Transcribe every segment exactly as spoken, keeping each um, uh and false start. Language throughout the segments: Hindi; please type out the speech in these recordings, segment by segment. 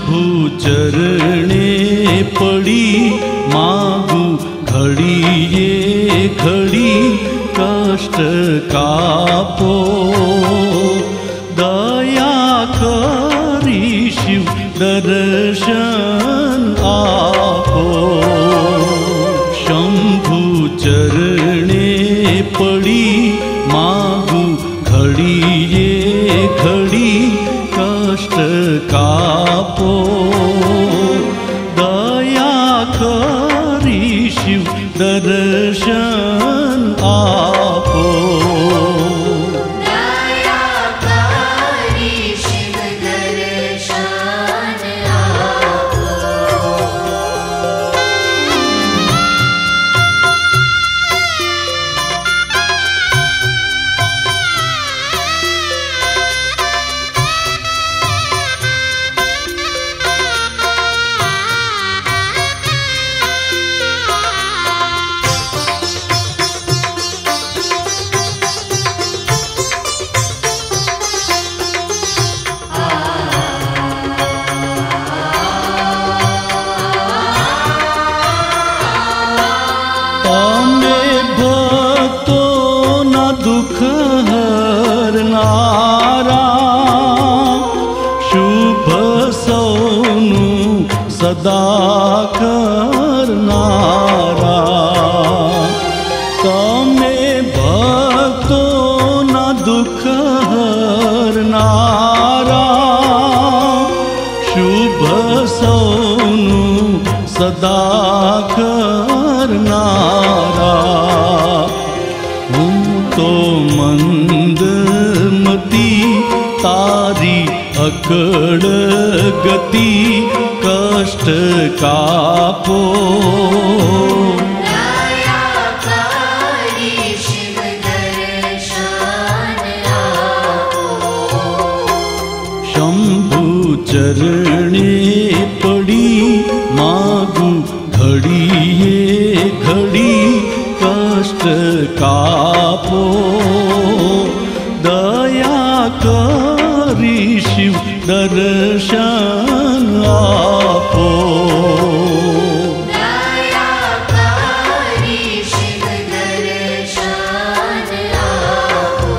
शंभु चरणे पड़ी मागू घड़ी ये घड़ी कष्ट कापो दया करी शिव दर्शन आपो। शंभु चरणे पड़ी मागू घड़ी ये घड़ी कष्ट कापो दया करी शिव दर्शन आपो। दया करी शिव दर्शन आपो। दुख हरनारा शुभ सौनु सदा करनारा। तमे भक्तो ना दुख हरनारा शुभ सौनु सदा करनारा। तो मंदमती तारी अकड़ गति कष्ट कापो दया करी शिव दर्शन आपो। शंभु चरणे पड़ी मागू घड़ी ये घड़ी कष्ट कापो दया करी शिव दर्शन आपो। दया करी शिव दर्शन आपो।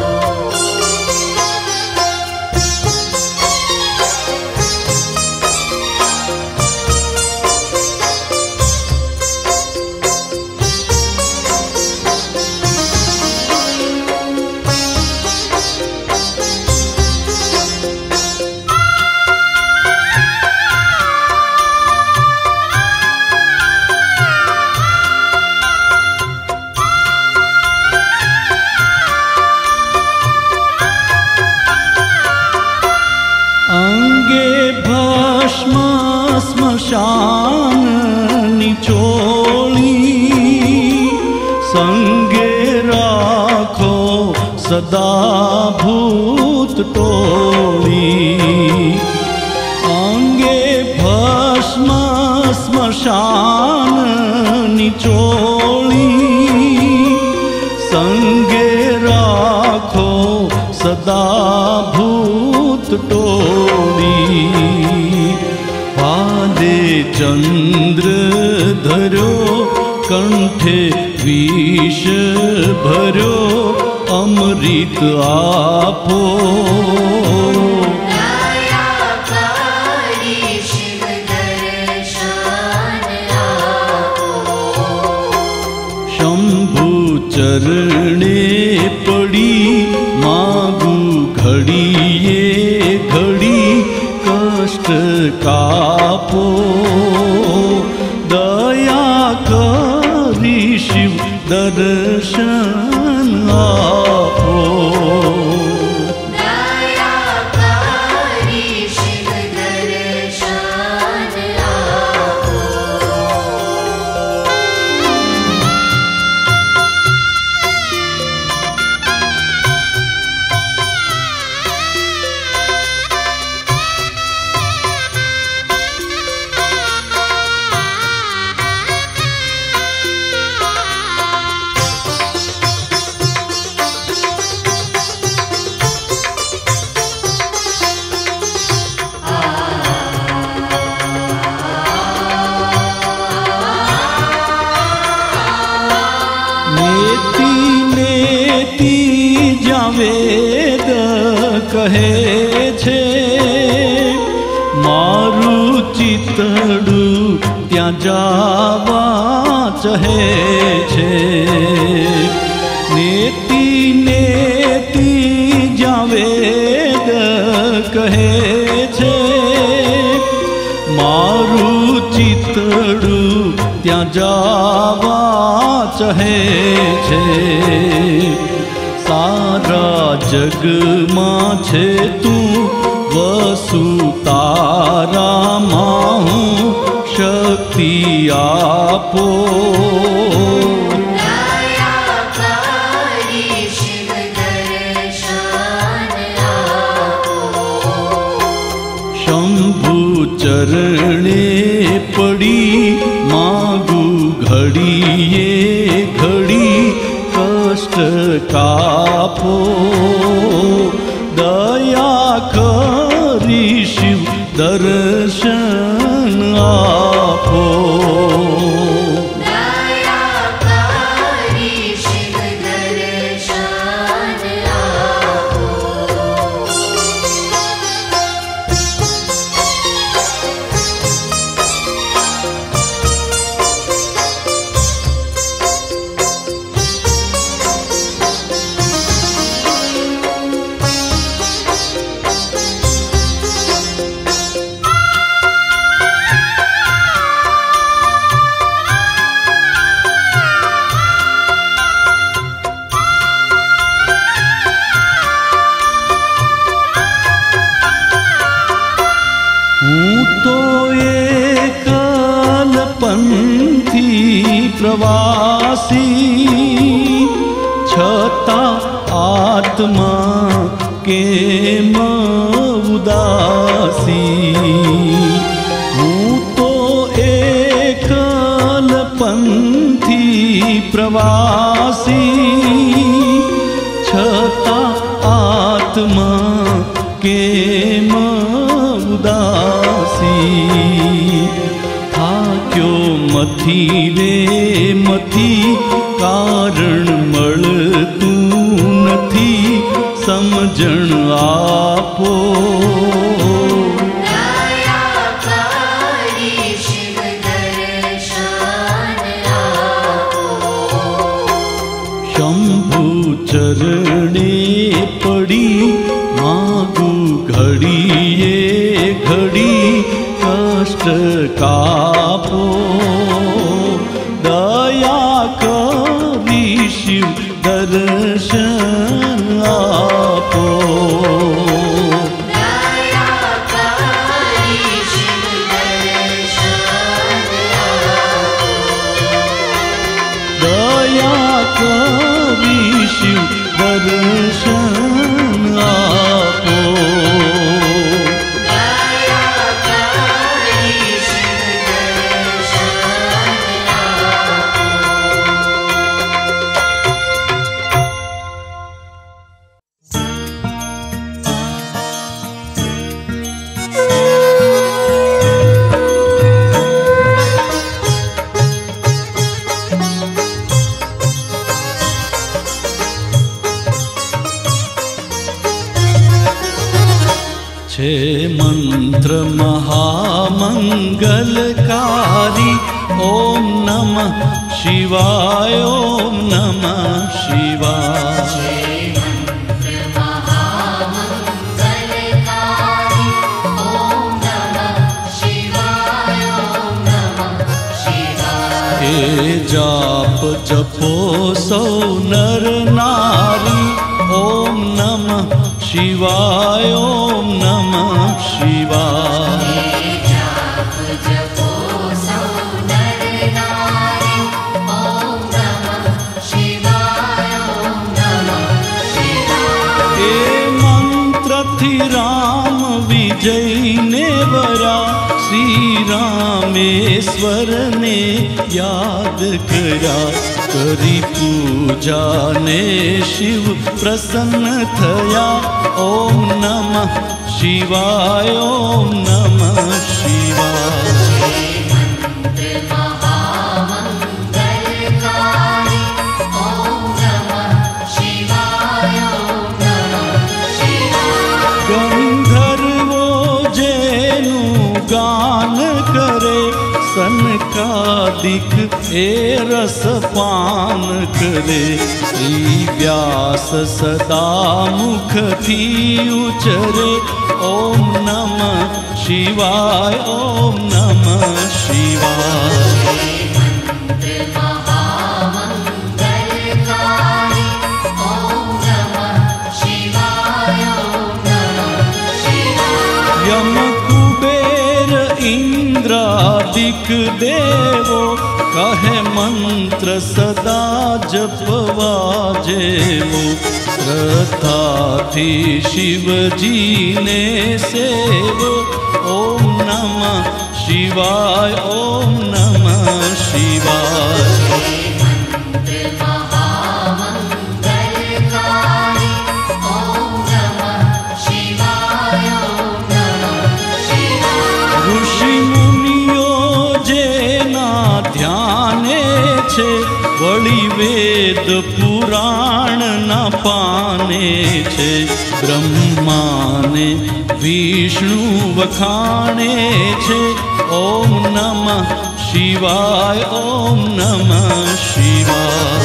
अंगे भस्म स्मशान निचोली संगे राखो सदा भूत टोली। अंगे भस्म स्मशान निचोली संगे राखो सदा भूत टोली। पादे चंद्र धरो कंठे विष भरो अमृत आपो दया करी शिव दर्शन आपो। शंभु चरणे पड़ी मागू घड़ी ये घड़ी कष्ट कापो दया करी शिव दर्शन आपो। दया करी शिव दर्शन आपो। કહે છે મારું ચિતડું ત્યાં જાવા ચહે છે નેતી નેતી જ્યાં વેદ કહે છે મારું ચિતડું ત્યાં જાવા ચહે છે સારા જગમાં છે તું વસુ તારામાં હું શક્તિ આપો દયાકારી શિવ દર્શન આપો શંભુ ચરણે પડી માગું ઘડીએ ઘડી કષ્ટ કાપો દયા કરી શિવ દર્શન આપો દયાકારી શિવ દર્શન આપો પ્રવાસી છતાં આત્મા કેમ ઉદાસી હું તો એકલ પંથી પ્રવાસી છતાં આત્મા કેમ ઉદાસી થાક્યો મથી રે મથી કારણ મળતું નથી સમજણ આપો દયાકારી શિવ દર્શન આપો શંભુ ચરણે પડી માગું ઘડીએ ઘડી કષ્ટ કાપો દયા કરી શિવ દર્શન આપો દયાકારી શિવ દર્શન આપો દયા કરી શિવ દર્શન આપો દયાકારી શિવ દર્શન આપો છે મંત્ર મહામંગલકારી ઓમ નમઃ શિવાય ઓમ નમઃ શિવાય મહામંગલકારી ઓમ નમઃ શિવાય ઓમ નમઃ શિવાય એ જાપ જપો સૌ નર નારી ઓમ નમઃ શિવાય ઓમ નમઃ શિવાય જાપ જપો સૌ નર નારી ઓમ નમઃ શિવાય ઓમ નમઃ શિવાય એ મંત્રથી રામ વિજયને વરા શ્રી રામેશ્વરને યાદ કર્યા કરી પૂજાને શિવ પ્રસન્ન થયા ઓમ નમઃ શિવાય ઓમ નમઃ શિવાય મહામંગલકારી ઓમ નમઃ શિવાય ઓમ નમઃ શિવાય गान करे, सनकादिक ए रस पान करे। श्री व्यास सदा मुख थी उचरे, ओम नमः शिवाय, ओम नमः शिवाय। यम कुबेर इंद्रादिक देवो, कहे मंत्र सदा जपवा जेवो। श्रद्धा थी शिव जी ने सेवो, ओम नमः शिवाय, ओम नमः शिवाय। वળી વેદ પુરાણ ના પાને છે, બ્રહ્માને વિષ્ણુ વખાણે છે। ઓમ નમઃ શિવાય, ઓમ નમઃ શિવાય।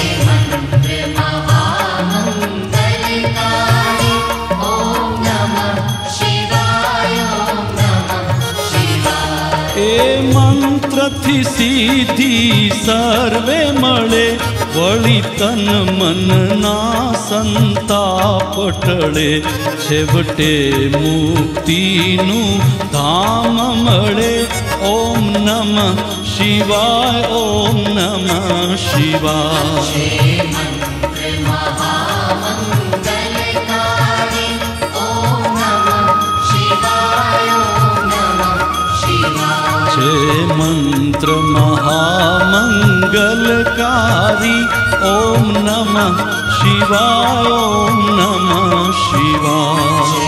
એ મંત્રથી સિદ્ધિ સર્વે મળે, વળી તન મનના સંતાપ ટળે। છેવટે મુક્તિનું ધામ મળે, ઓમ નમઃ શિવાય, ઓમ નમઃ શિવાય। છે મંત્ર મહામંગલકારી, ઓમ નમઃ શિવાય, ઓમ નમઃ શિવાય।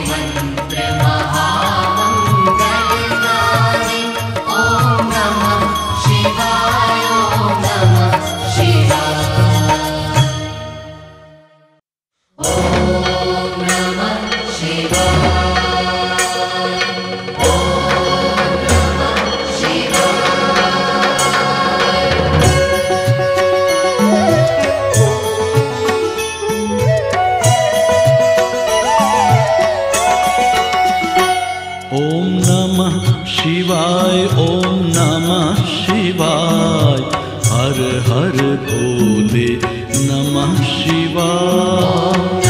शिवाय, ओम नमः शिवाय। हर हर भोले नमः शिवाय।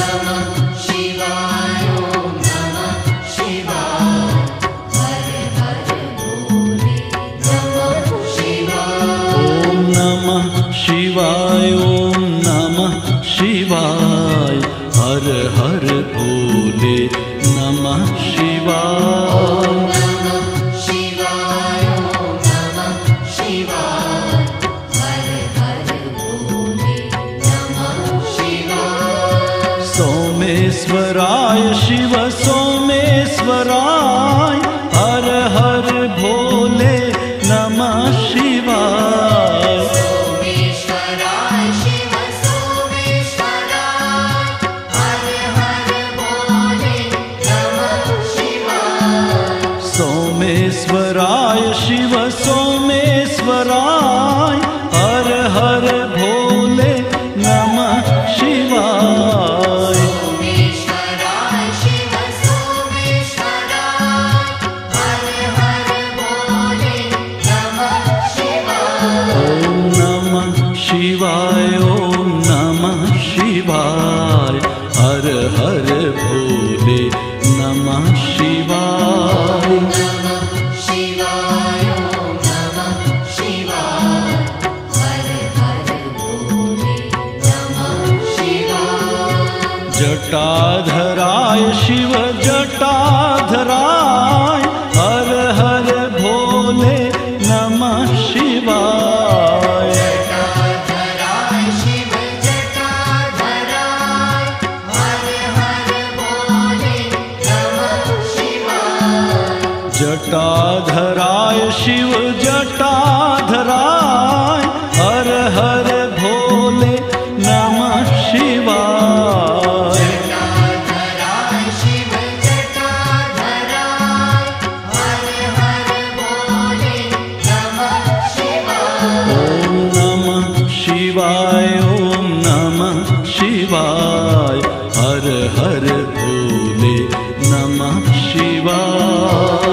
ओम नमः शिवाय, हर हर भोले नमः शिवाय। ओम नमः शिवाय, ओम नमः शिवाय। हर हर भोले नमः शिवाय। सोमेश्वराय शिव सोमेश्वराय, हर हर भोले नमः शिवाय। सोमेश्वराय शिव सोमेश्वराय, हर हर भोले नमः शिवाय। सोमेश्वराय शिव सोमेश्वराय, हर हर भोले नमः शिवाय। शिवाय, ओम नमः शिवाय। हर हर भोले नमः शिवाय। शिवाय, ओम नमः शिवाय। हर हर भोले नमः शिवाय। जटाधराय शिव जटाधराय, हर हर भोले नमः शिवाय। जटाधराय शिव जटाधराय, हर हर भोले नमः शिवाय। जटाधराय शिव जटाधराय, हर भोले नमः शिवाय।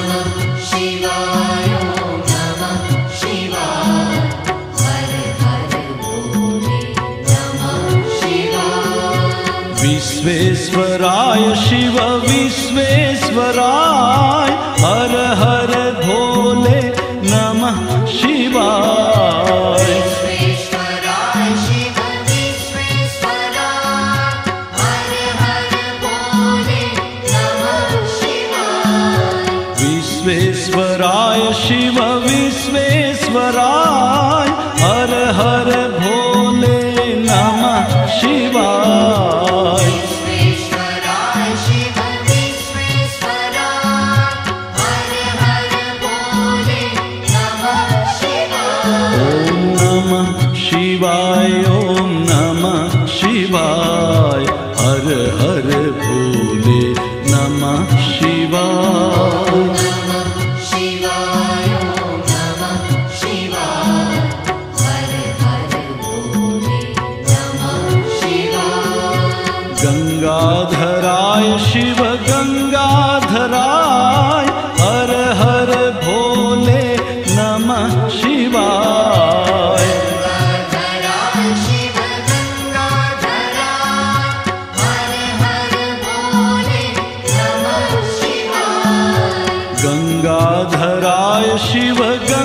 शिवाय ओम नमः शिवाय हर हर भोले नमः शिवाय। विश्वेश्वराय शिव विश्वेश्वराय हर हर भोले नमः शिवाय। विश्वेश्वराय शिव विश्वेश्वराय हर हर भोले नमः शिवाय। विश्वेश्वराय शिव विश्वेश्वराय हर हर भोले नमः शिवाय। विश्वेश्वराय शिव विश्वेश्वराय हर हर भोले नमः शिवाय। ओम नमः शिवाय ओम नमः शिवाय हर हर भोले नमः शिवाय। नमः शिवाय ओम नमः शिवाय हर हर भोले नमः शिवाय। गंगाधराय शिव गंगाधराय हर हर भोले नमः शिवाय। गंगाधराय शिव गंगाधराय हर हर भोले नमः शिवाय। गंगाधराय शिव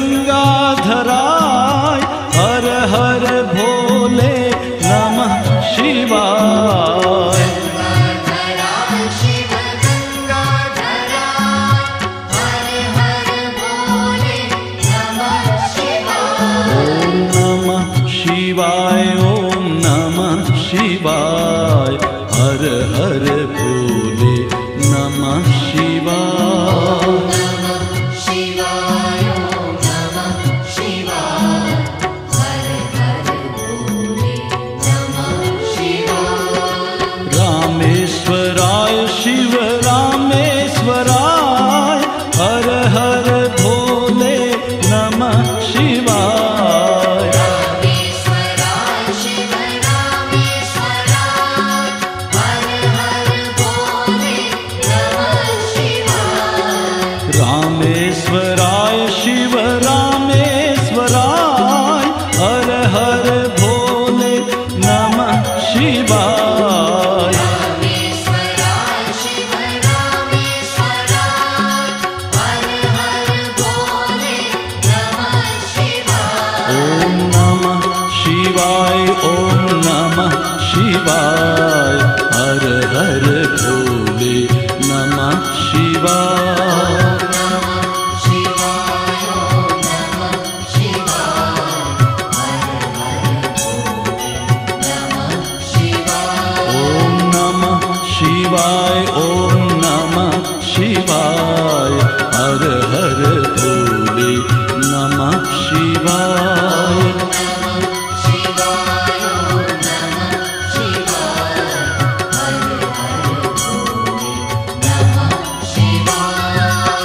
गंगाधराय हर हर भोले नमः शिवाय। गंगाधराय शिव गंगाधराय हर हर भोले नमः शिवाय। ओम नमः शिवाय ओम नमः शिवाय हर हर भोले नमः शिवाय। नमः शिवाय ओम नमः शिवाय हर हर भोले नमः शिवाय। रामेश्वराय शिव रामेश्वराय हर हर भोले नमः शिवाय। रामेश्वराय शिव रामेश्वराय हर हर भोले नमः शिवाय। रामेश्वराय शिव रामेश्वराय हर हर भोले नमः शिवाय। रामेश्वराय शिव रामेश्वराय हर हर भोले नमः शिवाय। ओम नमः शिवाय ओम नमः शिवाय हर हर भोले नमः शिवाय। नमः शिवाय ओम नमः शिवाय हर हर भोले नमः शिवाय। ओम नमः शिवाय ओम नमः शिवाय हर हर भोले नमः शिवाय। नमः शिवाय ओम नमः शिवाय हर हर भोले नमः शिवाय।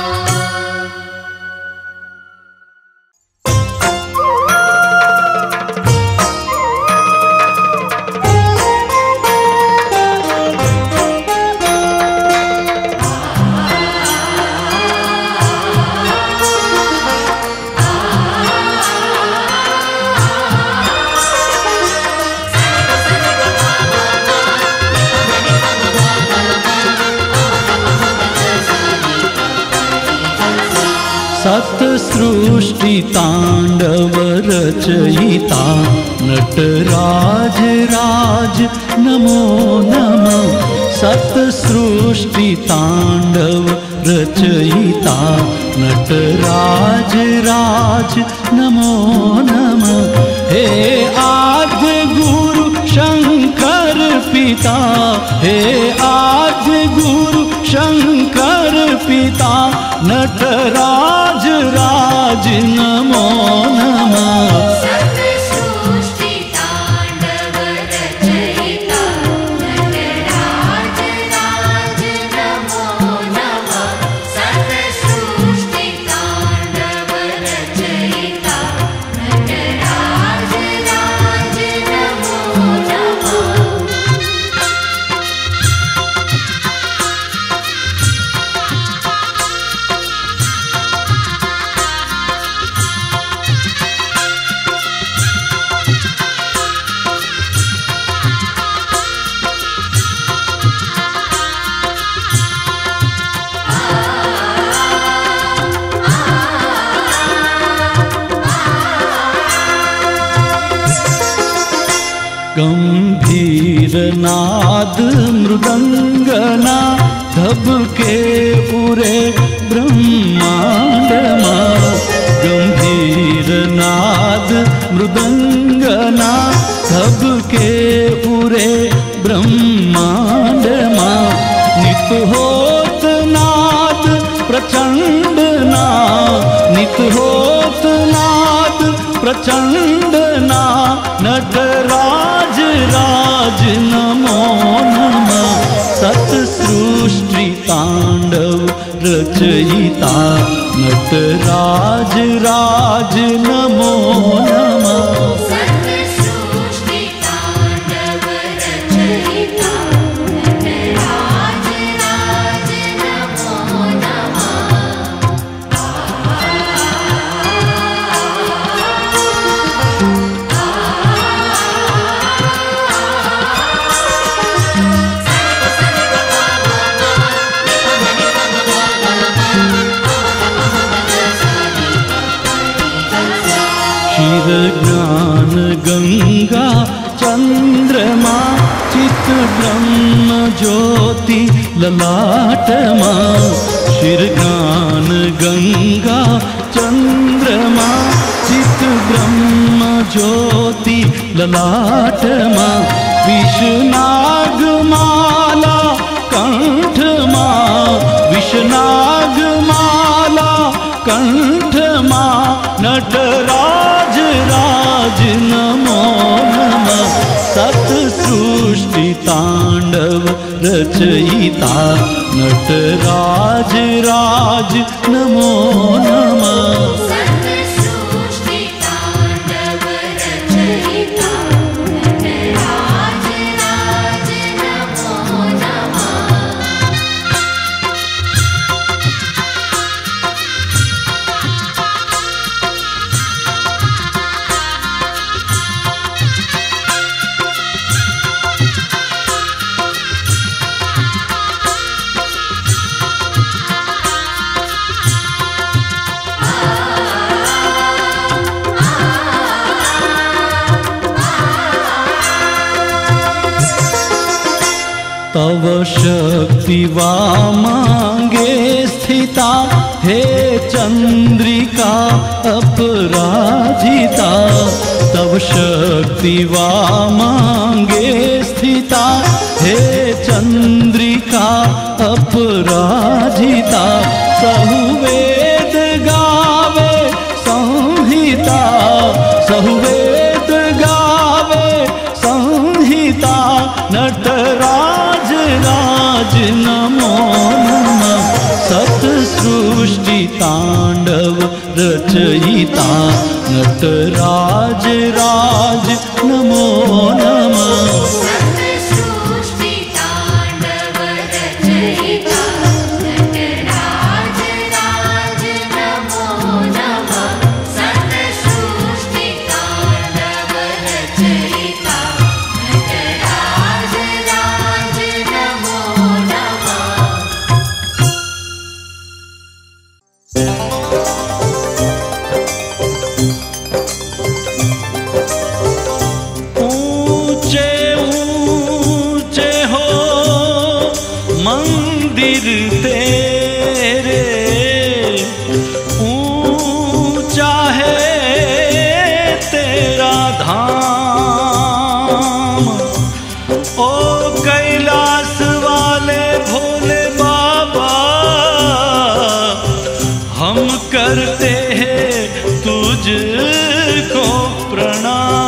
सत सृष्टि तांडव रचयिता नटराज राज नमो नमः। सत सृष्टि तांडव रचयिता नटराज राज नमो नमः। हे आद्य गुरु शंकर पिता हे आद्य गुरु शंकर पिता नटराज राज नमो नमः। सत सृष्टि तांडव रचयिता नटराज राज नमो नमः। सत सृष्टि तांडव रचयिता नटराज राज नमो नमः। नाद मृदंगना धबके उरे ब्रह्मांडमा गंभीर नाद मृदंगना धबके उरे ब्रह्मांडमा नित होत नाद प्रचंड ना नित होत नाद प्रचंड ना नटराज राज नमो नमः सत सृष्टि तांडव रचयिता नटराज राज नमो नमः सत सृष्टि तांडव रचयिता नटराज राज नमो नमः क्षीर ज्ञान गंगा चंद्रमा चित ब्रह्म ज्योति ललाटमा क्षीर ज्ञान गंगा चंद्रमा चित ब्रह्म ज्योति ललाटमा विषनाग माला कंठमा विषनाग माला कंठमा नटराज राज नमो नमः सत सृष्टि तांडव रचयिता नटराज राज नमो नमः सत सृष्टि तांडव रचयिता नटराज राज नमो नमः तव शक्ति वामांगे स्थिता हे चंद्रिका अपराजिता तव शक्ति वामांगे स्थिता हे चंद्रिका अपराजिता सहुवेद गावे संहिता सहुवेद गावे संहिता नटराज राज नमो नमः सत सृष्टि तांडव रचयिता नटराज राज नमो नमः सत सृष्टि तांडव रचयिता नटराज राज नमो नमः सत सृष्टि तांडव रचयिता नटराज राज नमो नमः ऊंचे ऊंचे हो मंदिर तेरे ऊंचा है तेरा धाम ओ कैलाश वाले भोले बाबा हम करते हैं तुझको प्रणाम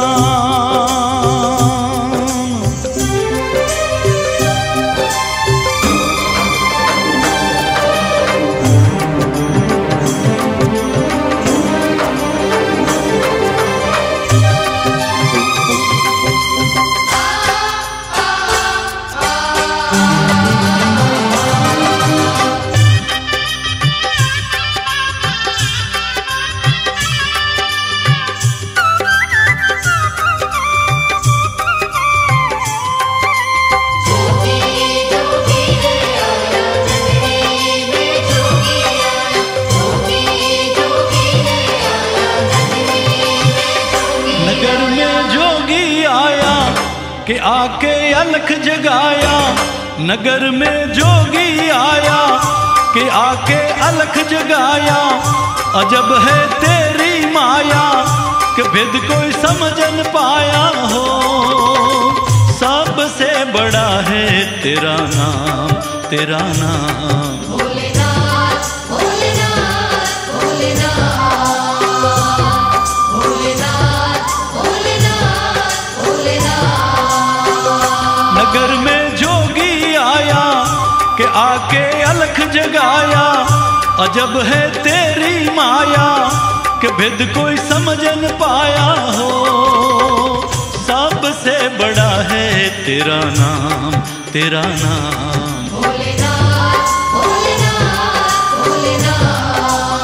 के आके अलख जगाया, नगर में जोगी आया कि आके अलख जगाया। अजब है तेरी माया कि भेद कोई समझ न पाया हो। सबसे बड़ा है तेरा नाम, तेरा नाम। भोलेनाथ भोलेनाथ भोलेनाथ भोलेनाथ भोलेनाथ भोलेनाथ। नगर में जोगी आया कि आके अलख जगाया। अजब है तेरी माया कि भेद कोई समझ न पाया हो। सबसे बड़ा है तेरा नाम, तेरा नाम। भोलेनाथ भोलेनाथ भोलेनाथ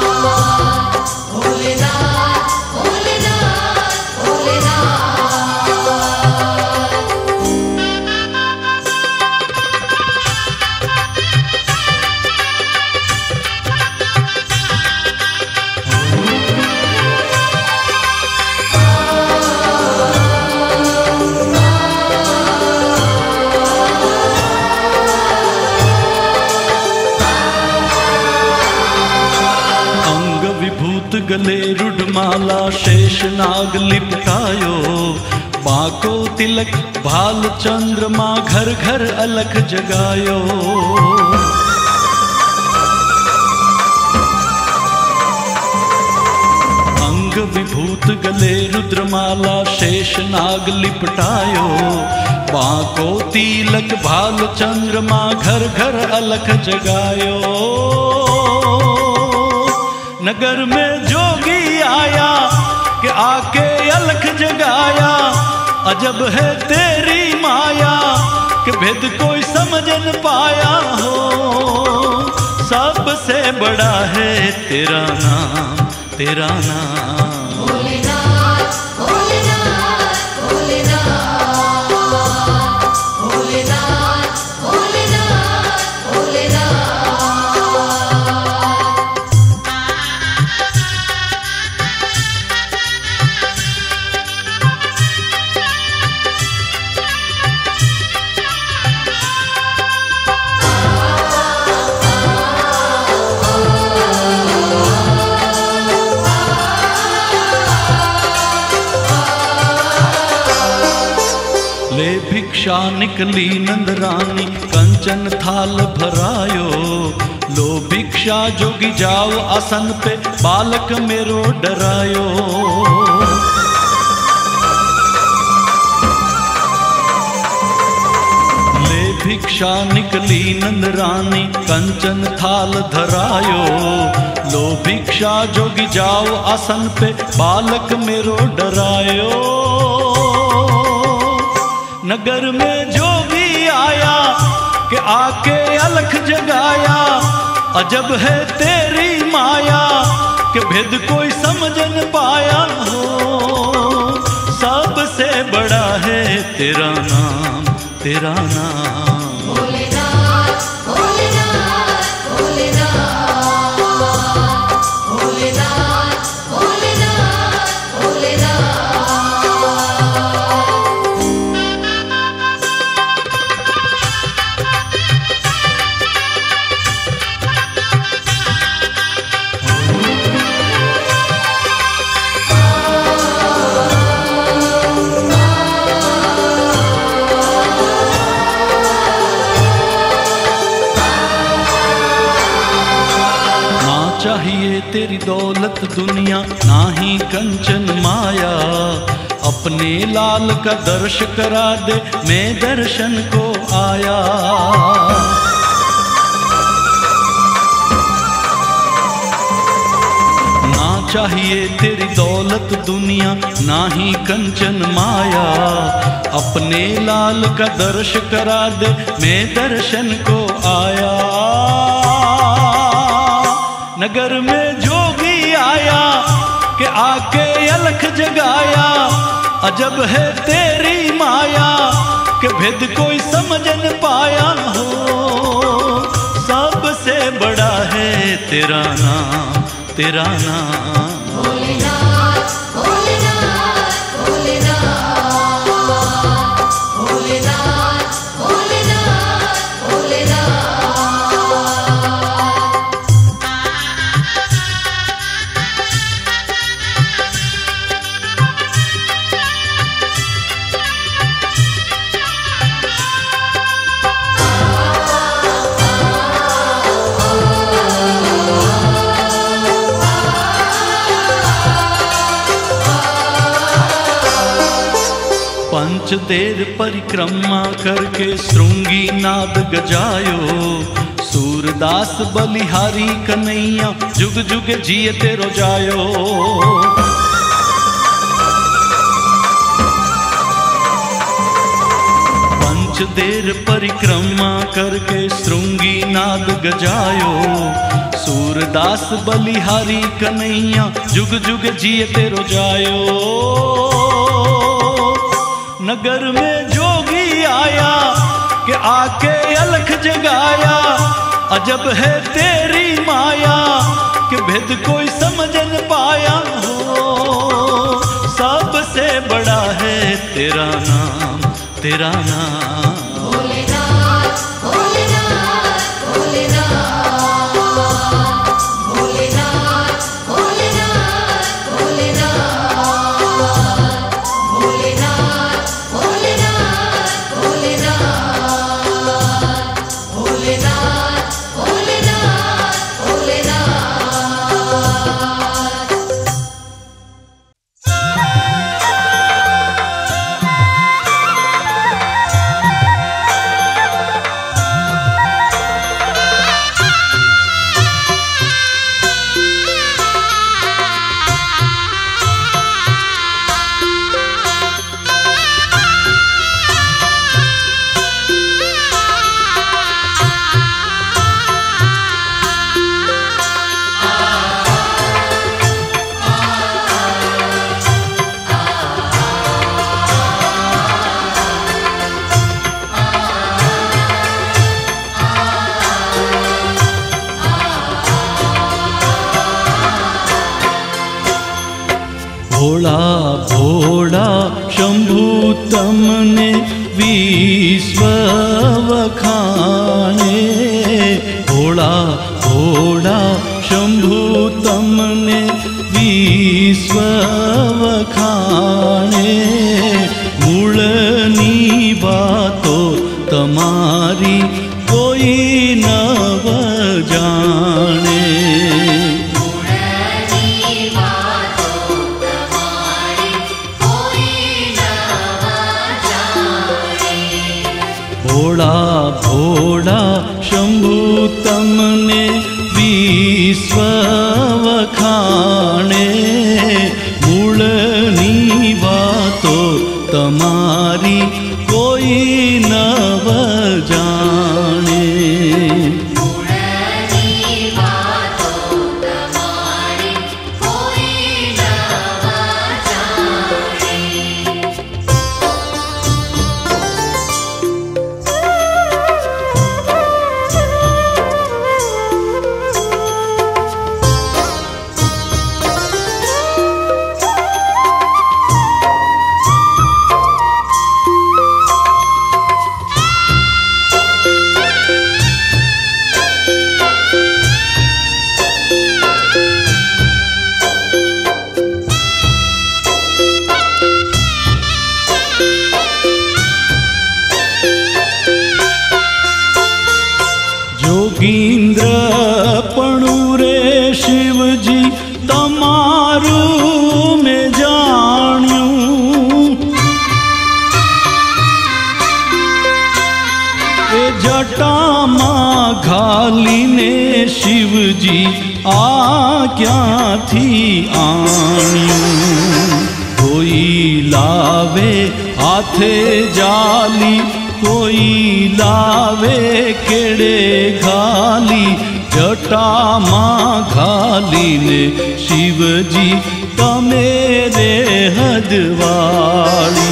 भोलेनाथ भोलेनाथ भोलेनाथ। गले रुडमाला शेष नाग लिपटायो। बाको तिलक भाल चंद्रमा घर घर अलख जगायो। अंग विभूत गले रुद्रमाला शेष नाग लिपटायो। बाको तिलक भाल चंद्रमा घर घर अलख जगायो। नगर में जोगी आया कि आके अलख जगाया। अजब है तेरी माया कि भेद कोई समझ न पाया हो। सबसे बड़ा है तेरा नाम, तेरा नाम। भोलेनाथ भोलेनाथ भोलेनाथ भोलेनाथ भोलेनाथ भोलेनाथ। ले भिक्षा निकली नंदरानी कंचन थाल भरायो। लो भिक्षा जोगी जाओ आसन पे बालक मेरो डरायो। ले भिक्षा निकली नंदरानी कंचन थाल धरायो। लो भिक्षा जोगी जाओ आसन पे बालक मेरो डरायो। नगर में जोगी आया कि आके अलख जगाया। अजब है तेरी माया कि भेद कोई समझ न पाया हो। सबसे बड़ा है तेरा नाम, तेरा नाम। भोलेनाथ भोलेनाथ भोलेनाथ भोलेनाथ भोलेनाथ भोलेनाथ। चाहिए तेरी दौलत दुनिया ना ही कंचन माया। अपने लाल का दर्श करा दे मैं दर्शन को आया। ना चाहिए तेरी दौलत दुनिया ना ही कंचन माया। अपने लाल का दर्श करा दे मैं दर्शन को आया। नगर में जोगी आया कि आके अलख जगाया। अजब है तेरी माया कि भेद कोई समझ न पाया हो। सबसे बड़ा है तेरा नाम, तेरा नाम। भोलेनाथ भोलेनाथ भोलेनाथ भोलेनाथ देर परिक्रमा करके श्रृंगी नाद गजायो, सूरदास बलिहारी कन्हैया जुग जुग जिए तेरो जायो। पंच देर परिक्रमा करके श्रृंगी नाद गजायो, सूरदास बलिहारी कन्हैया जुग जुग जिए तेरो जायो। नगर में जोगी आया कि आके अलख जगाया, अजब है तेरी माया कि भेद कोई समझ न पाया हो। सबसे बड़ा है तेरा नाम, तेरा नाम भोलेनाथ भोलेनाथ भोलेनाथ भोलेनाथ भोलेनाथ भोलेनाथ भोलेनाथ भोलेनाथ भोलेनाथ भोलेनाथ भोलेनाथ भोलेनाथ। भोला भोला शंभु तमने विश्व वखाने, भोला भोला शंभु तमने विश्व वखाने। मूळनी बातो तमारी कोई नव जाने, भोला भोला शंभु तमने विश्व वखाणे। मूळनी बातो तमारी कोई नव जाने, जोगींद्र पणुरे शिवजी तमारू में जाण्यू। ए जटा मां घाली ने शिवजी आ क्या थी आण्यू। कोई लावे हाथे जाली, कोई लावे केड़े घाली। जटा मां घाली ने शिवजी तमेरे हदवाली।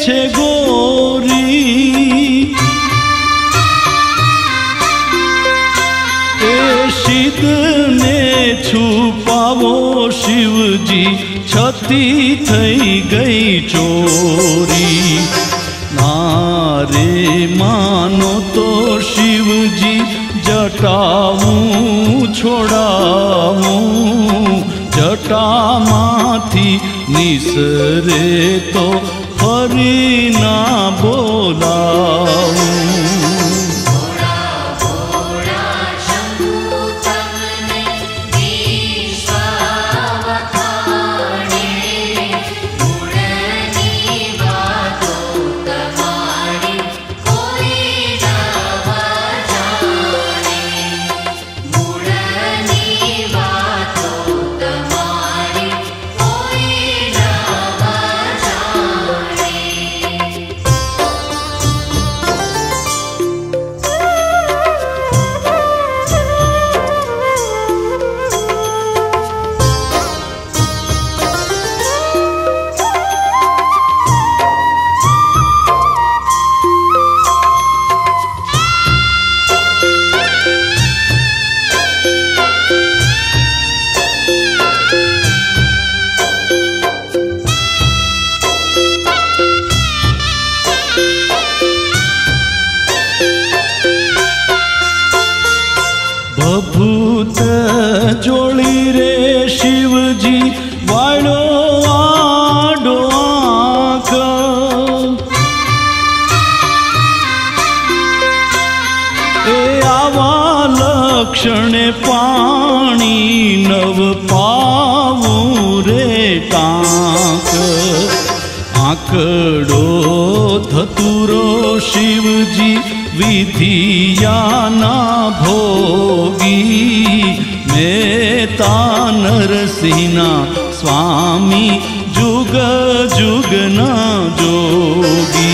छे गोरी ए शीत ने छुपावो शिवजी छती थई गई चोरी नारे मानो तो शिवजी जटाऊं छोड़ाऊं जटामाथी निसरे तो फरी ना बोलाऊं भूत जोड़ी रे शिवजी वाड़ो आडो आंख ए आवा लक्षण पाणी नव पावूं रे टांक आंकड़ो धतुरो शिवजी विधिया ना भोगी मेता नरसिंह स्वामी जुग जुग ना जोगी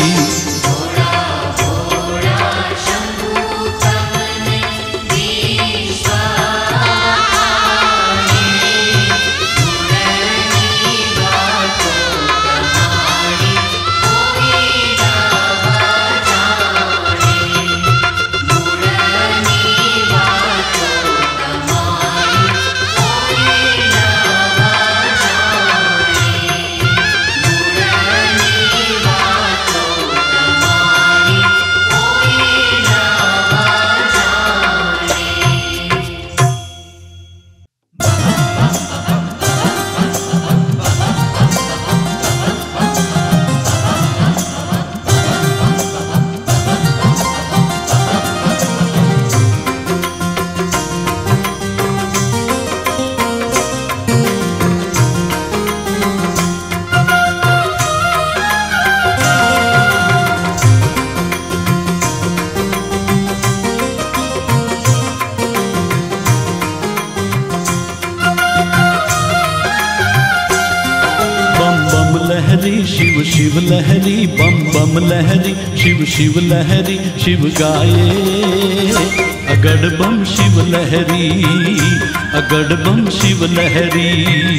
लहरी शिव शिव लहरी बम बम लहरी शिव शिव लहरी शिव गाए अगड़ बम शिव लहरी अगड़ बम शिव लहरी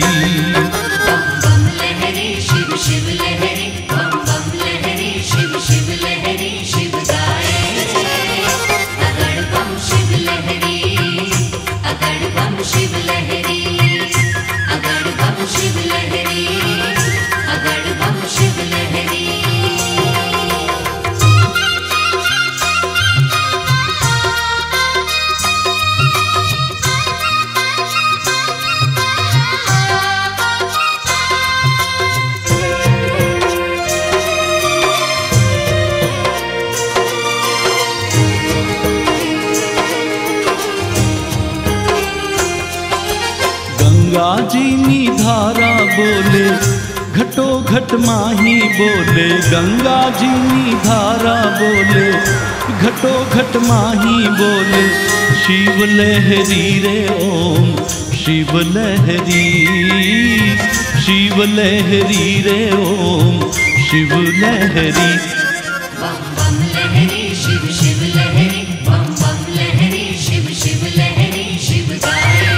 गंगा जी नी धारा बोले घटो घट माही बोले गंगा जी नी धारा बोले घटो घट माही बोले शिव लहरी रे ओम शिव लहरी शिव लहरी रे ओम शिव लहरी बम बम लहरी शिव शिव लहरी बम बम लहरी शिव शिव लहरी शिव गाए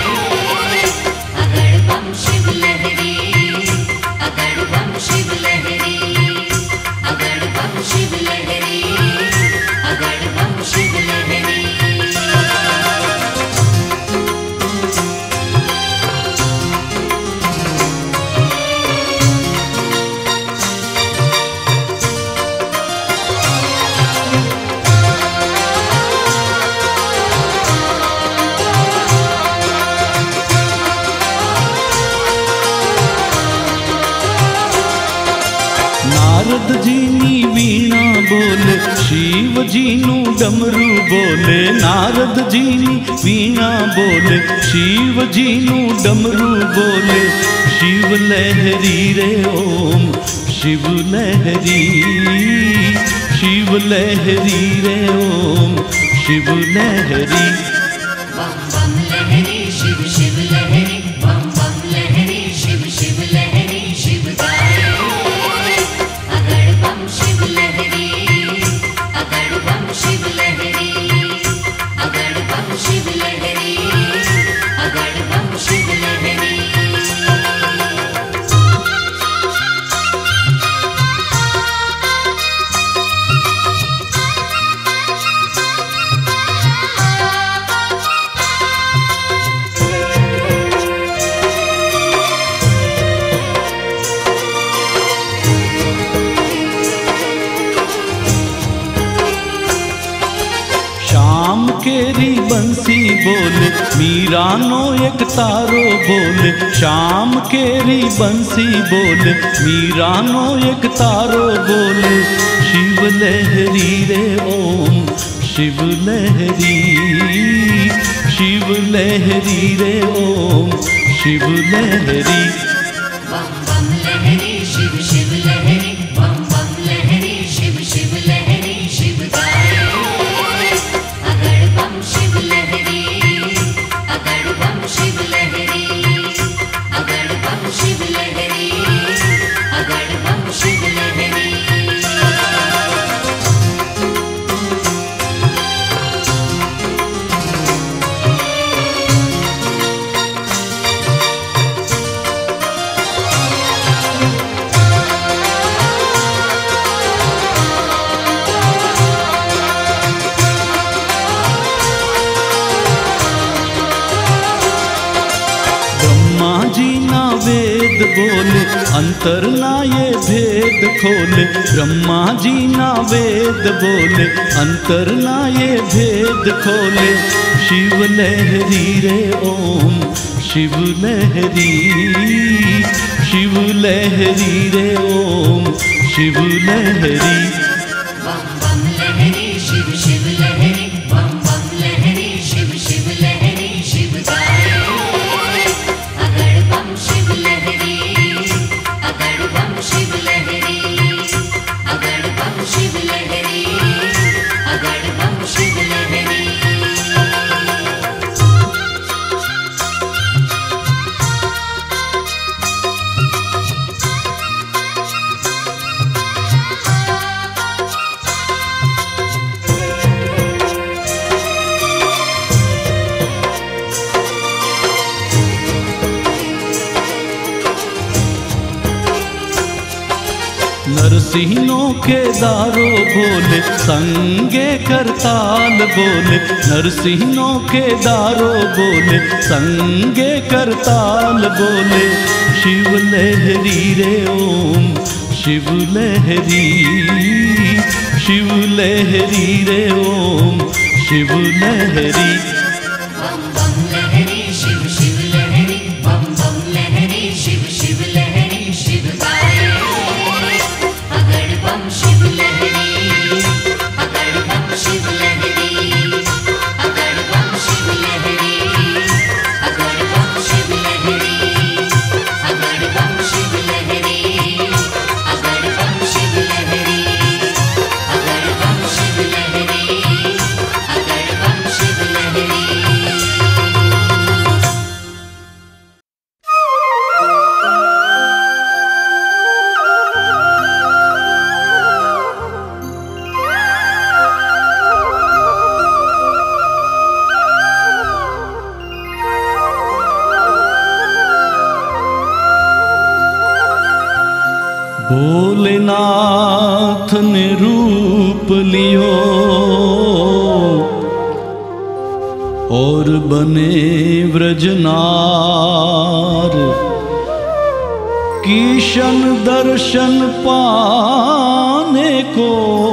अगड़ बम शिव लहरी अगड़ बम शिव लहरी नारद जी नी वीणा बोले, शिव जी नू डमरू बोले। नारद जी नी वीणा बोले, शिव जी नू डमरू बोले। शिव लहरी रे ओम शिव लहरी, शिव लहरी रे ओम शिव लहरी। बम बम लहरी शिव शिव लहरी, बम बम लहरी शिव शिव लहरी। शिव गाए अगड़ बम शिव लहरी, अगड़ बम शिव लहरी, अगड़ बम शिव लहरी, अगड़ बम शिव लहरी। श्याम केरी बंसी बोले, मीरा नो एक तारो बोले। श्याम केरी बंसी बोले, मीरा नो एक तारो बोले। शिव लहरी रे ओम शिव लहरी, शिव लहरी रे ओम शिव लहरी। बम बम लहरी शिव शिव लहरी, बम बम लहरी शिव शिव लहरी। शिव गाए अगड़ बम शिव लहरी, अगड़ बम शिव लहरी, अगड़ बम शिव लहरी, अगड़ बम शिव लहरी। वेद बोले, अंतर ना ये भेद खोले। ब्रह्मा जी ना वेद बोले, अंतर ना ये भेद खोले। शिव लहरी रे ओम शिव लहरी, शिव लहरी रे ओम शिव लहरी। बम बम लहरी शिव शिव लहरी, बम बम लहरी शिव शिव लहरी। शिव गाए अगड़ बम शिव लहरी, अगड़ बम शिव लहरी, अगड़ बम शिव लहरी, अगड़ बम शिव लहरी। नरसिंहों के दारो बोले, संगे करताल बोले। नरसिंहों के दारो बोले, संगे करताल बोले। शिव लहरी रे ओम शिव लहरी, शिव लहरी रे ओम शिव लहरी। बम बम लहरी शिव शिव लहरी, बम बम लहरी शिव शिव लहरी। शिव गाए अगड़ बम शिव लहरी, अगड़ बम शिव लहरी, अगड़ बम शिव लहरी, अगड़ बम शिव लहरी, अगड़ बम शिव लहरी, अगड़ बम शिव लहरी, अगड़ बम शिव लहरी, अगड़ बम शिव लहरी। भोलेनाथ ने रूप लियो और बने व्रजनार। किशन दर्शन पाने को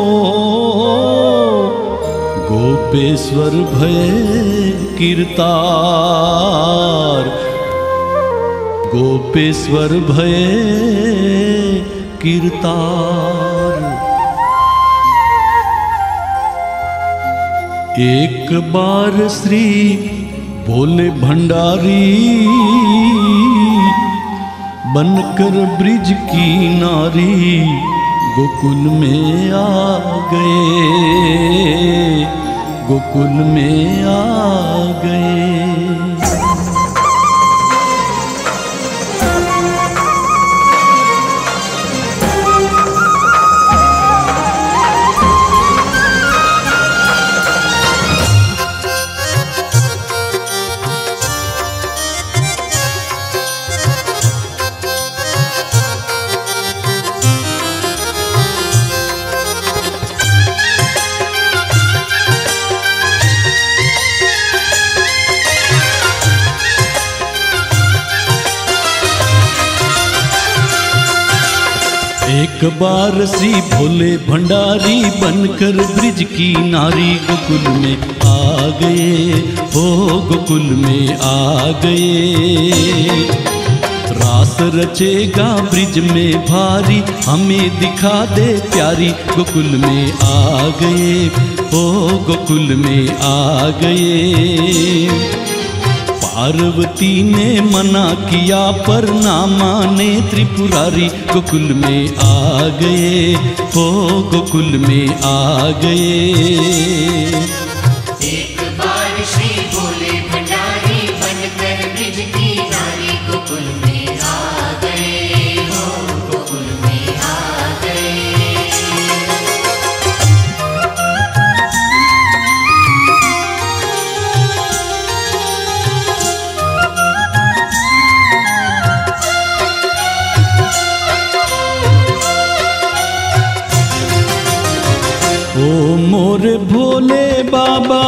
गोपेश्वर भय कीर्तार। गोपेश्वर भय कीर्तार। एक बार श्री भोले भंडारी बनकर ब्रिज की नारी गोकुल में आ गए, गोकुल में आ गए। एक बार श्री भोले भंडारी बनकर ब्रिज की नारी गोकुल में आ गए, हो गोकुल में आ गए। रास रचेगा ब्रिज में भारी, हमें दिखा दे प्यारी गोकुल में आ गए, हो गोकुल में आ गए। पार्वती ने मना किया पर ना माने त्रिपुरारी गोकुल में आ गए, हो गोकुल में आ गए। एक बार श्री भोले भंडारी बनकर ब्रिज की नारी गोकुल में आ गए, हो गोकुल में आ गए। ओ मोरे भोले बाबा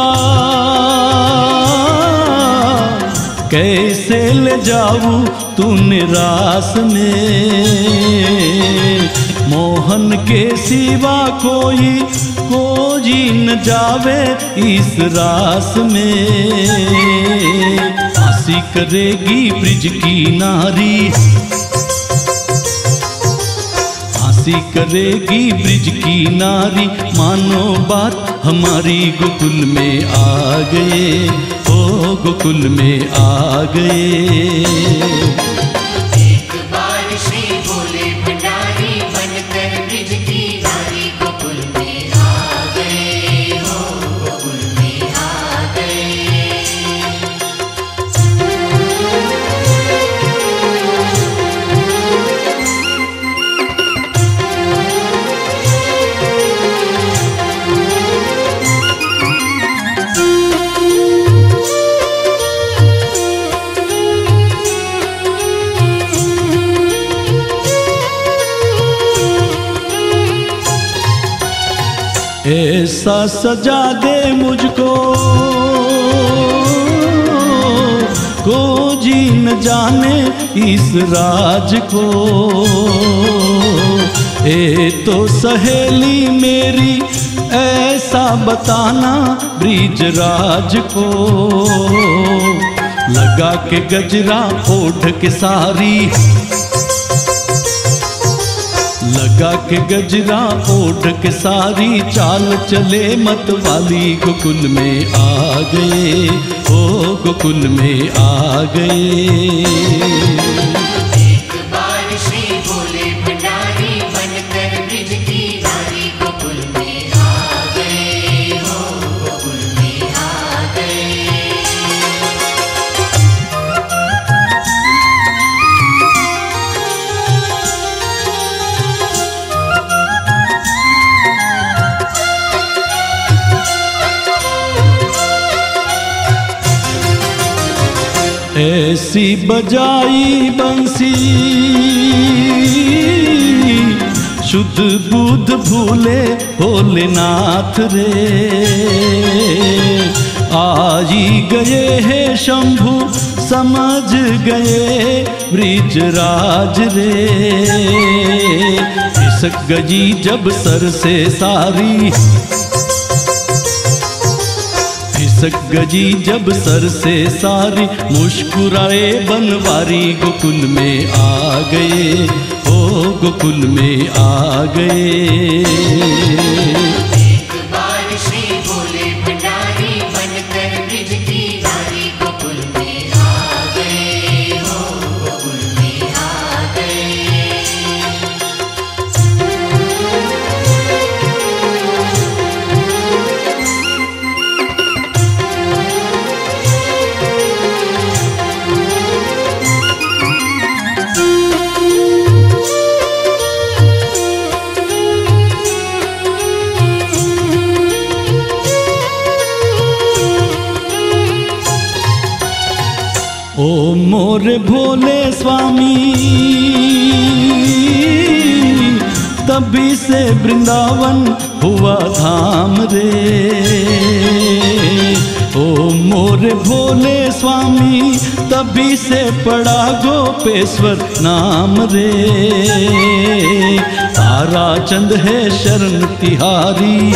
कैसे ले जाऊं तूने रास में, मोहन के सिवा कोई कोई न जावे इस रास में। आसी करेगी ब्रिज की नारी, आसी करेगी ब्रिज की नारी, मानो बात हमारी गोकुल में आ गए, ओ गोकुल में आ गए। एक बार श्री भोले भंडारी बनकर ब्रिज की नारी गोकुल में आ गए, हो गोकुल में आ गए। ऐसा सजा दे मुझको को जी न जाने इस राज को, ए तो सहेली मेरी ऐसा बताना ब्रिज राज को। लगा के गजरा ओढ़ के सारी, लगा के गजरा ओढ़ के सारी, चाल चले मत वाली गोकुल में आ गए, ओ गोकुल में आ गए। एक बार श्री भोले भंडारी बनकर ब्रिज की नारी गोकुल में आ गए, हो गोकुल में आ गए। ऐसी बजाई बंसी शुद्ध बुद्ध भूले भोलेनाथ रे, आई गए है शंभु समझ गए ब्रिजराज रे। खिसक गई जब सर से सारी, खिसक गई जब सर से सारी, मुस्कुराए बनवारी गोकुल में आ गए, ओ गोकुल में आ गए। एक बार श्री भोले भंडारी मोरे भोले स्वामी, तभी से वृंदावन हुआ धाम रे। ओ मोरे भोले स्वामी, तभी से पड़ा गोपेश्वर नाम रे। तारा चंद है शरण तिहारी,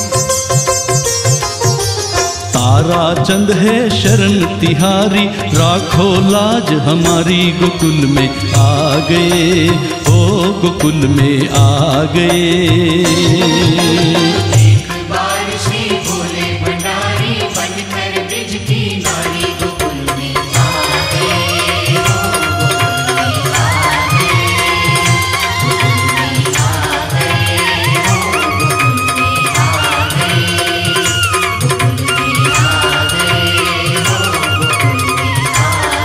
तारा चंद है शरण तिहारी, राखो लाज हमारी गोकुल में आ गए, ओ गोकुल में आ गए। एक बार श्री भोले भंडारी, बनकर ब्रिज की नारी गोकुल में आ गए, ओ गोकुल में आ गए, गोकुल में आ गए, ओ गोकुल में आ गए, गोकुल में आ गए, ओ गोकुल में आ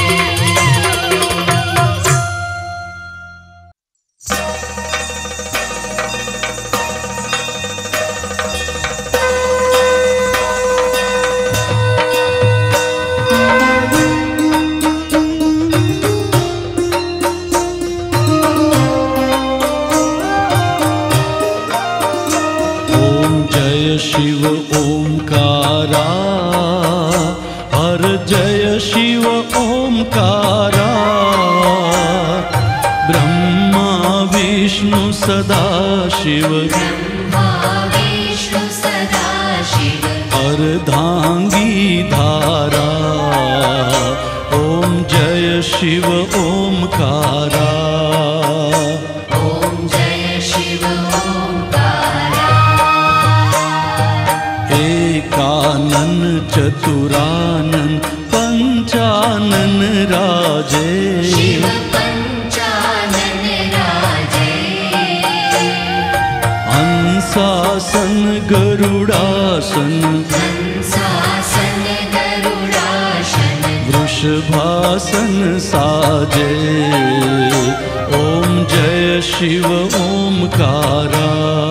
ओम जय शिव ओमकारा, हर जय शिव ओमकारा। ब्रह्मा विष्णु सदा शिव, ब्रह्मा विष्णु सदा शिव, अर्धांगी धारा। ओम जय शिव ओमकारा, ओम जय शिव ओंकारा। एकानन चतुरानन पंचानन राजे, शिव पंचानन राजे, हंसासन गरुड़ासन, हंसासन गरुड़ासन, वृषभासन साजे। ओम जय शिव ओमकारा,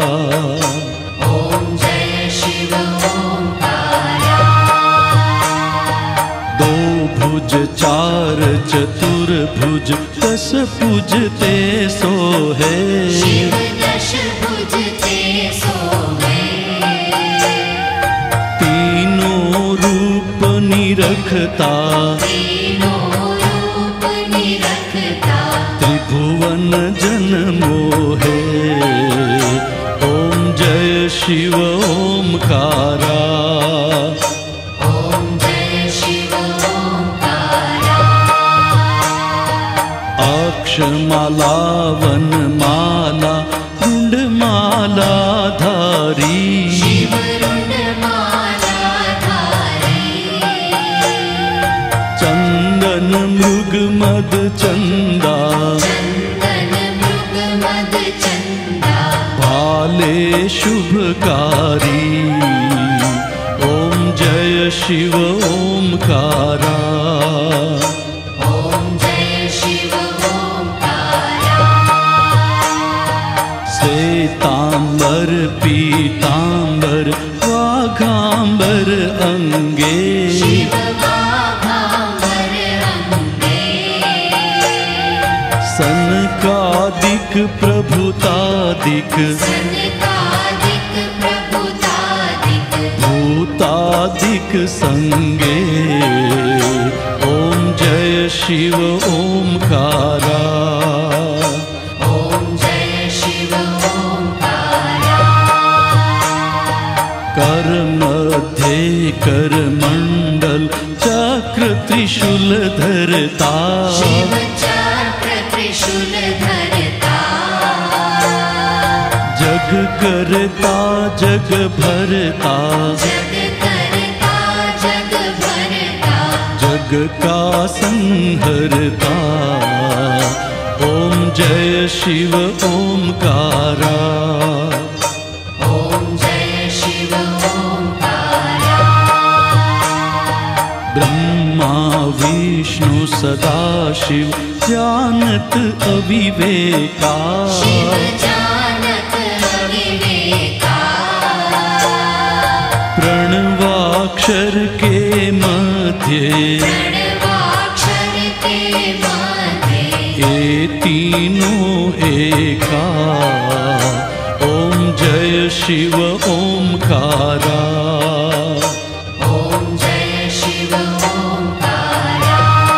ओम जय शिव ओंकारा। दो भुज चार चतुर्भुज, दस पूजते सोहे। शिव दश भुज ते सोहे, तीनों रूप निरखता, तीनों रूप निरखता, त्रिभुवन जन मोहे। ओम जय शिव ओमकारा, ओम जय शिव ओंकारा। अक्षमाला वनमाला रुंडमाला धारी, शिव रुंडमाला धारी, चंदन मृग मद चंदा, चंदन मृग मद चंदा, भाले शुभकारी। ओम जय शिव ओमकारा, ओम जय शिव ओंकारा। श्वेतांबर पीतांबर वाघांबर अंगे, शिव वाघांबर अंगे, सनकादिक प्रभुतादिक, सनकादिक प्रभुतादिक, भूतादिक संगे। ओम जय शिव ओमकारा, ओम जय शिव ओंकारा। कर मध्य कर मंडल चक्र त्रिशूल धरता, शिव चक्र त्रिशूल धरता, जग करता जग भरता, जग करता जग भरता, जग का संहरता। ओम जय शिव ओमकारा, ओम जय शिव ओंकारा। ब्रह्मा विष्णु सदा शिव, जानत अविवेका। शिव जानत अविवेका, प्रणवाक्षर के मध्य, प्रणवाक्षर के तीनों एका। ओम जय शिव ओमकारा। ओम जय शिव ओमकारा।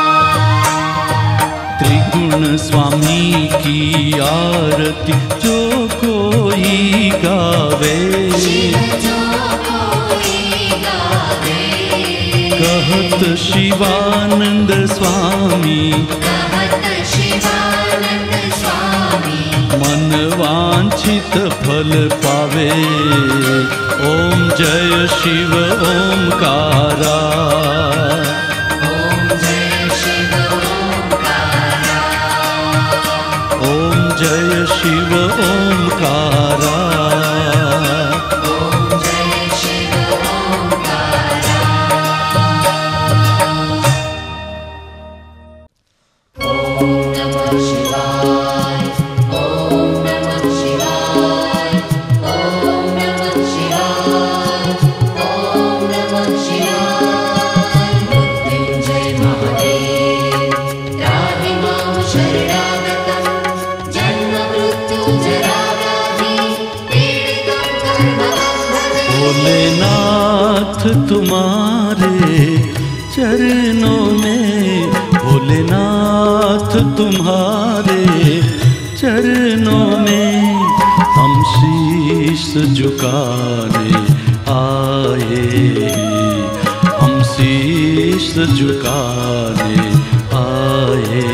त्रिगुण स्वामी की आरती जो कोई गावे, शिव जो कोई गावे। कहत शिवानंद स्वामी, कहत शिवानंद स्वामी। मन वांछित फल पावे। ओम जय शिव ओमकारा। ओम जय शिव ओमकारा। ओम जय शिव ओमकारा। ओम जय शिव ओमकारा। ओम नमः शिवाय। ओम नमः शिवाय। ओम नमः शिवाय। ओम नमः शिवाय। मृत्युंजय महादेव त्राहि मां शरणागतं। जन्म मृत्यु जरा व्याधि पीडितं कर्मबन्धने। भोलेनाथ तुम्हारे चरणों में, भोलेनाथ तुम्हारे चरणों में हम शीश झुकाने आए। हम शीश झुकाने आए।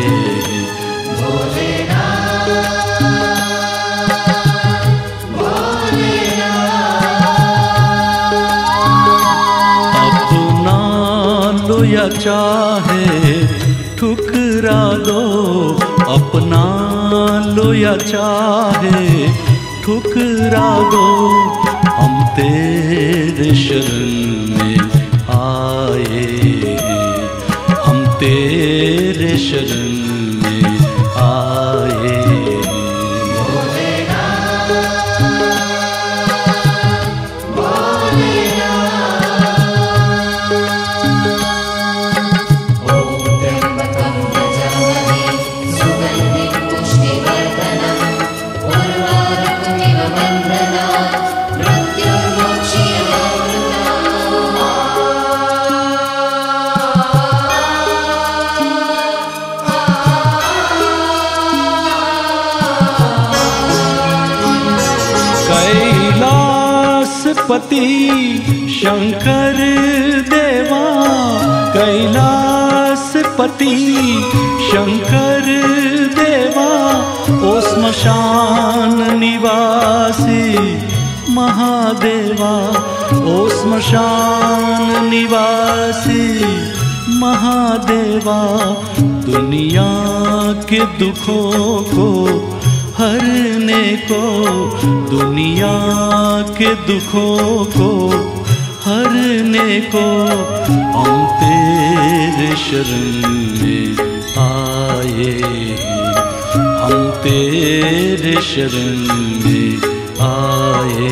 अपना लो या चाहे ठुकरा दो, अपना लो या चाहे ठुकरा दो। हम तेरे शरण में आए। हम तेरे शरण में आए। ओम त्र्यंबकं यजामहे सुगन्धिं पुष्टिवर्धनम्। उर्वारुकमिव बन्धनात् कैलासपति शंकर देवा, कैलासपति शंकर देवा। ओ श्मशान निवासी महादेवा, ओ श्मशान निवासी महादेवा। दुनिया के दुखों को हरने को, दुनिया के दुखों को हरने को हम तेरे शरण में आए। हम तेरे शरण में आए।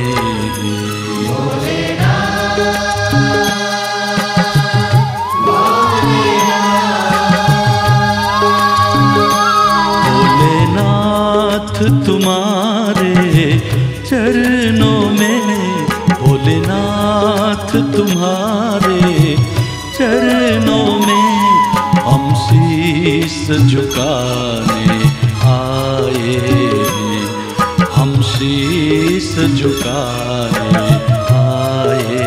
भोलेनाथ तुम्हारे चरणों में, भोलेनाथ तुम्हारे चरणों में हम शीस झुकाने आए। हम शीस झुकाने आए।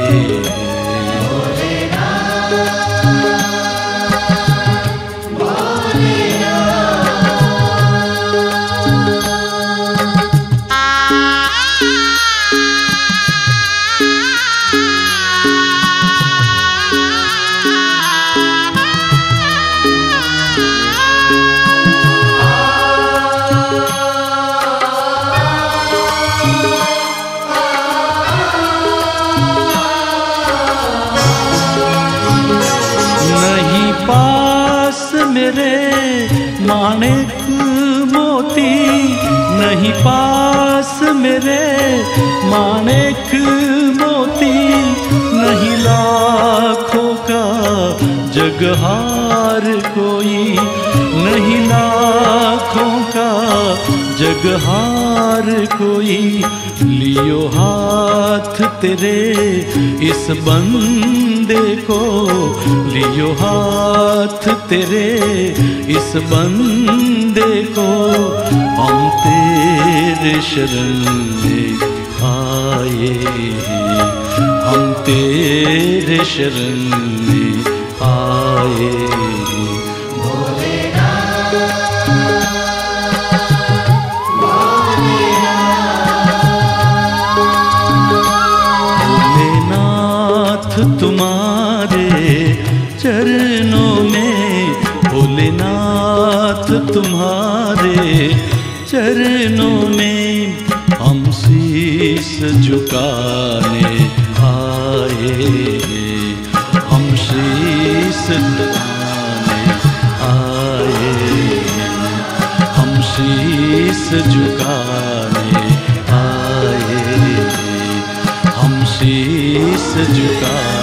माणिक मोती नहीं पास मेरे, माणिक मोती नहीं लाखों का जगहार कोई, नहीं लाखों का जगहार कोई लियो हाथ तेरे, इस बंदे को लियो हाथ तेरे, इस बंदे को हम तेरे शरण में आए, हम तेरे शरण में आए। तुम्हारे चरणों में, भोलेनाथ तुम्हारे चरणों में हम शीस झुकाने आए, हम शीस झुकाने आए, हम शीस झुकाने आए, हम शीस झुका